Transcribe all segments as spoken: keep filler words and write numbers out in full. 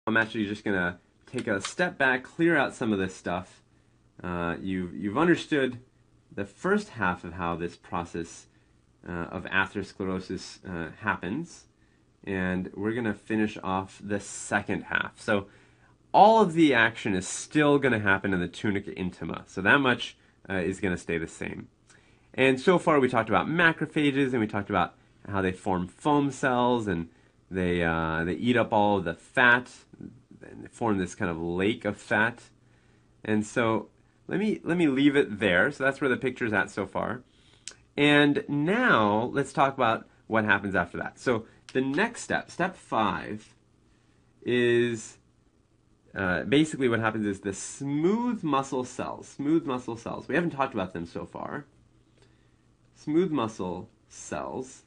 I'm actually just going to take a step back, clear out some of this stuff. Uh, you've, you've understood the first half of how this process uh, of atherosclerosis uh, happens, and we're going to finish off the second half. So all of the action is still going to happen in the tunica intima, so that much uh, is going to stay the same. And so far we talked about macrophages, and we talked about how they form foam cells, and they, uh, they eat up all of the fat, and they form this kind of lake of fat. And so let me, let me leave it there. So that's where the picture's at so far. And now let's talk about what happens after that. So the next step, step five, is uh, basically what happens is the smooth muscle cells. Smooth muscle cells. We haven't talked about them so far. Smooth muscle cells,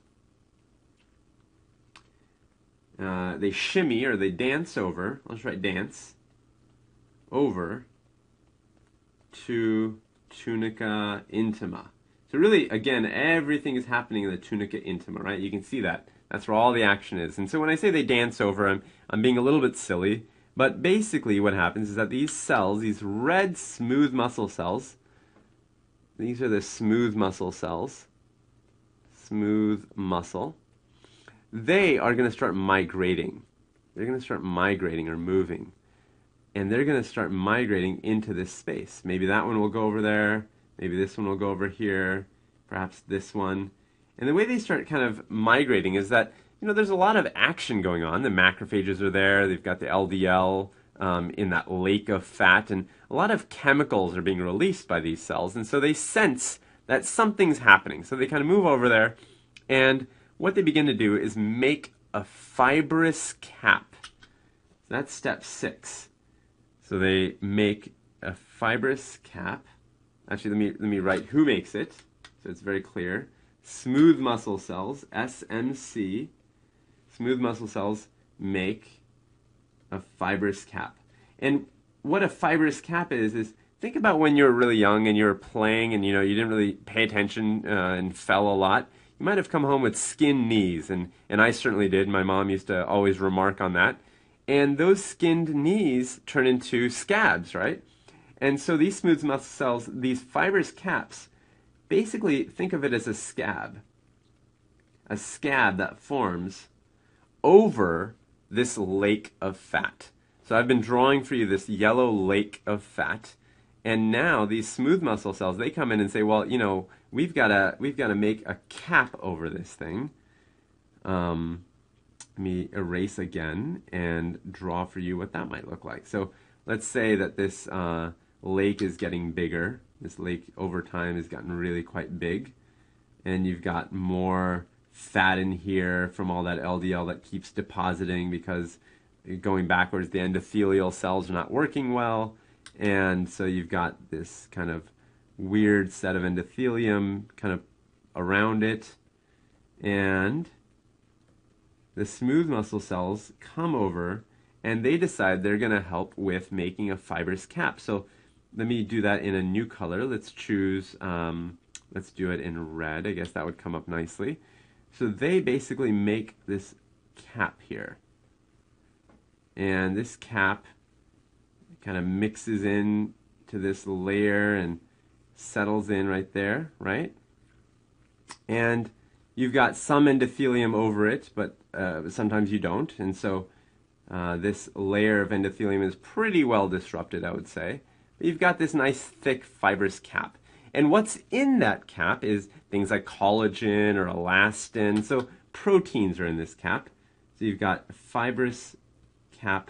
uh, they shimmy or they dance over, let's write dance, over to tunica intima. So really, again, everything is happening in the tunica intima, right? You can see that. That's where all the action is. And so when I say they dance over, I'm, I'm being a little bit silly, but basically what happens is that these cells, these red smooth muscle cells, these are the smooth muscle cells, smooth muscle. They are going to start migrating. They're going to start migrating or moving. And they're going to start migrating into this space. Maybe that one will go over there. Maybe this one will go over here. Perhaps this one. And the way they start kind of migrating is that, you know, there's a lot of action going on. The macrophages are there. They've got the L D L um, in that lake of fat. And a lot of chemicals are being released by these cells. And so they sense that something's happening. So they kind of move over there. And what they begin to do is make a fibrous cap. So that's step six. So they make a fibrous cap. Actually, let me, let me write who makes it, so it's very clear. Smooth muscle cells, S M C. Smooth muscle cells make a fibrous cap. And what a fibrous cap is, is think about when you were really young and you were playing and you know you didn't really pay attention uh, and fell a lot. You might have come home with skinned knees, and, and I certainly did. My mom used to always remark on that. And those skinned knees turn into scabs, right? And so these smooth muscle cells, these fibrous caps, basically think of it as a scab. A scab that forms over this lake of fat. So I've been drawing for you this yellow lake of fat. And now these smooth muscle cells, they come in and say, well, you know, we've got to we've got to make a cap over this thing. Um, let me erase again and draw for you what that might look like. So let's say that this uh, lake is getting bigger. This lake over time has gotten really quite big. And you've got more fat in here from all that L D L that keeps depositing because going backwards, the endothelial cells are not working well. And so you've got this kind of weird set of endothelium kind of around it. And the smooth muscle cells come over and they decide they're going to help with making a fibrous cap. So let me do that in a new color. Let's choose, um, let's do it in red. I guess that would come up nicely. So they basically make this cap here. And this cap kind of mixes in to this layer and settles in right there, right? And you've got some endothelium over it, but uh, sometimes you don't. And so uh, this layer of endothelium is pretty well disrupted, I would say. But you've got this nice thick fibrous cap. And what's in that cap is things like collagen or elastin. So proteins are in this cap. So you've got a fibrous cap,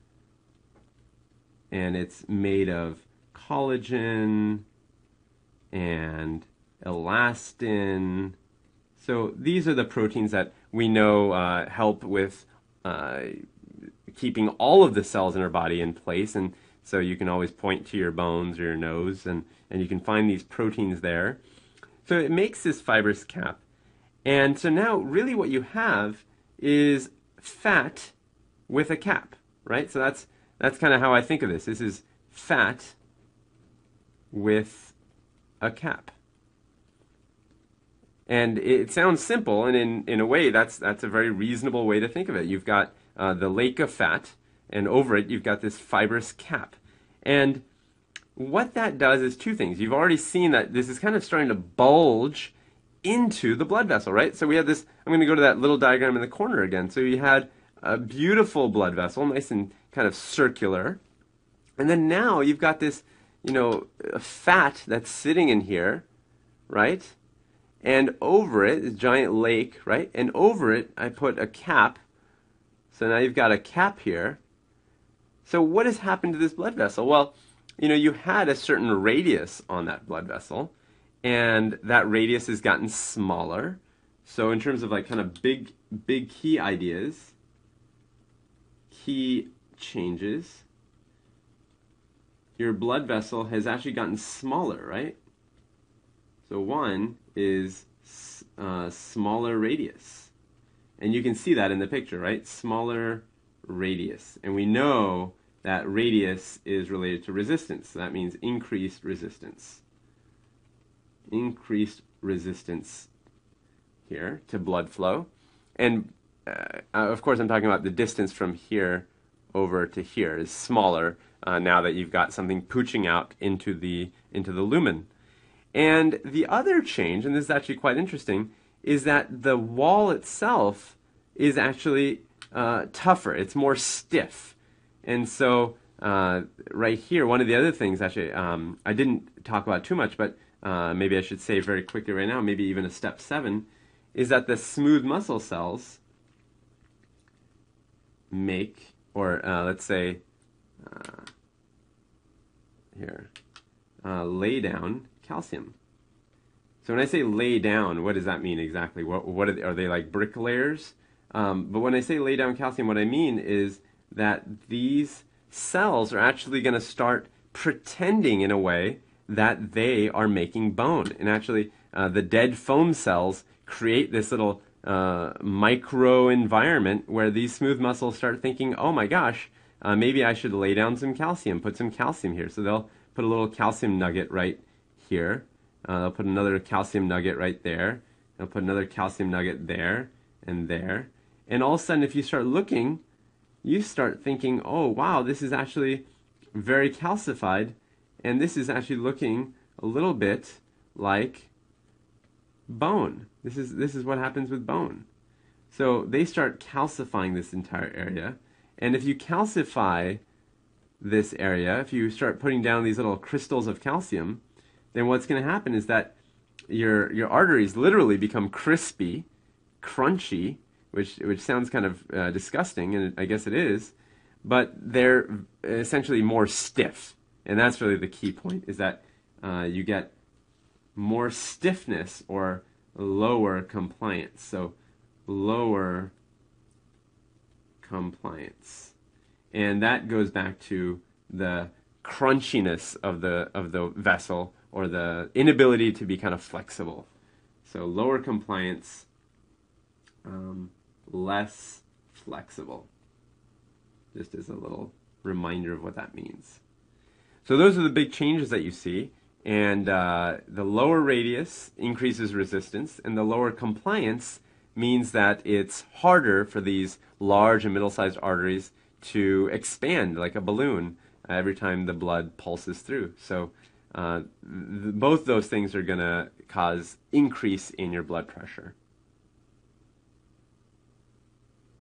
and it's made of collagen and elastin. So these are the proteins that we know uh, help with uh, keeping all of the cells in our body in place. And so you can always point to your bones or your nose, and, and you can find these proteins there. So it makes this fibrous cap. And so now really what you have is fat with a cap, right? So that's that's kind of how I think of this. This is fat with a cap. And it sounds simple, and in, in a way that's that's a very reasonable way to think of it. You've got uh, the lake of fat, and over it you've got this fibrous cap. And what that does is two things. You've already seen that this is kind of starting to bulge into the blood vessel, right? So we have this, I'm going to go to that little diagram in the corner again. So you had a beautiful blood vessel, nice and kind of circular. And then now you've got this, you know, fat that's sitting in here, right? And over it, this giant lake, right? And over it, I put a cap. So now you've got a cap here. So what has happened to this blood vessel? Well, you know, you had a certain radius on that blood vessel, and that radius has gotten smaller. So in terms of like kind of big, big key ideas, key changes, your blood vessel has actually gotten smaller, right? So one is uh, smaller radius. And you can see that in the picture, right? Smaller radius. And we know that radius is related to resistance. So that means increased resistance. Increased resistance here to blood flow. And uh, of course I'm talking about the distance from here over to here is smaller uh, now that you've got something pooching out into the, into the lumen. And the other change, and this is actually quite interesting, is that the wall itself is actually uh, tougher. It's more stiff. And so uh, right here, one of the other things actually um, I didn't talk about too much, but uh, maybe I should say very quickly right now, maybe even a step seven, is that the smooth muscle cells make, or uh, let's say uh, here, uh, lay down calcium. So when I say lay down, what does that mean exactly? What, what are, they, are they like bricklayers? Um, but when I say lay down calcium, what I mean is that these cells are actually going to start pretending in a way that they are making bone. And actually, uh, the dead foam cells create this little uh, micro environment where these smooth muscles start thinking, oh my gosh, uh, maybe I should lay down some calcium, put some calcium here. So they'll put a little calcium nugget right here. Uh, they'll put another calcium nugget right there. They'll put another calcium nugget there and there. And all of a sudden, if you start looking, you start thinking, oh, wow, this is actually very calcified. And this is actually looking a little bit like bone. This is, this is what happens with bone. So they start calcifying this entire area. And if you calcify this area, if you start putting down these little crystals of calcium, then what's going to happen is that your your arteries literally become crispy, crunchy, which which sounds kind of uh, disgusting, and I guess it is, but they're essentially more stiff, and that's really the key point, is that uh, you get more stiffness or lower compliance. So lower compliance, and that goes back to the crunchiness of the of the vessel, or the inability to be kind of flexible. So lower compliance, um, less flexible. Just as a little reminder of what that means. So those are the big changes that you see. And uh, the lower radius increases resistance, and the lower compliance means that it's harder for these large and middle-sized arteries to expand like a balloon uh, every time the blood pulses through. So Uh, th both those things are going to cause increase in your blood pressure.